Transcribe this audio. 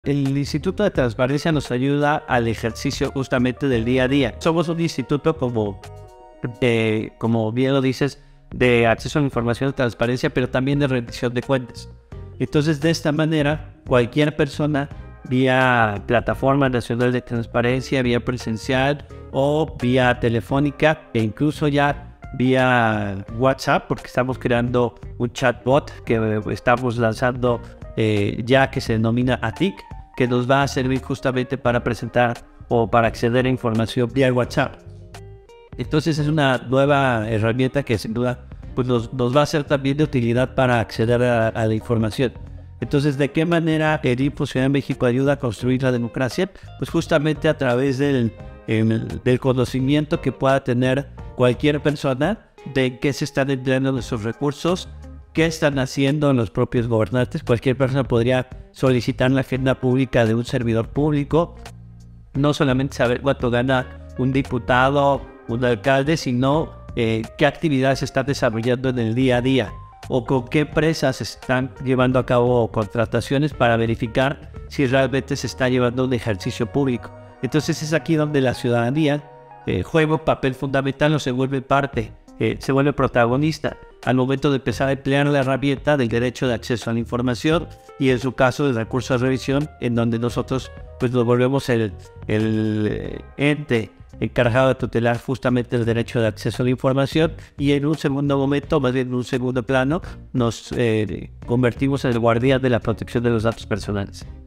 El Instituto de Transparencia nos ayuda al ejercicio justamente del día a día. Somos un instituto como bien lo dices, de acceso a la información de transparencia, pero también de rendición de cuentas. Entonces, de esta manera, cualquier persona, vía Plataforma Nacional de Transparencia, vía presencial o vía telefónica, e incluso ya vía WhatsApp, porque estamos creando un chatbot que estamos lanzando ya, que se denomina ATIC, que nos va a servir justamente para presentar o para acceder a información vía WhatsApp. Entonces es una nueva herramienta que sin duda pues nos va a ser también de utilidad para acceder a la información. Entonces, ¿de qué manera el INPO Ciudad de México ayuda a construir la democracia? Pues justamente a través del conocimiento que pueda tener cualquier persona de qué se están empleando nuestros recursos, qué están haciendo los propios gobernantes. Cualquier persona podría solicitar la agenda pública de un servidor público, no solamente saber cuánto gana un diputado, un alcalde, sino qué actividades se están desarrollando en el día a día o con qué empresas están llevando a cabo contrataciones para verificar si realmente se está llevando un ejercicio público. Entonces es aquí donde la ciudadanía juega un papel fundamental o se vuelve parte, se vuelve protagonista al momento de empezar a emplear la herramienta del derecho de acceso a la información y en su caso el recurso de revisión, en donde nosotros pues nos volvemos el ente encargado de tutelar justamente el derecho de acceso a la información, y en un segundo momento, más bien en un segundo plano, nos convertimos en el guardián de la protección de los datos personales.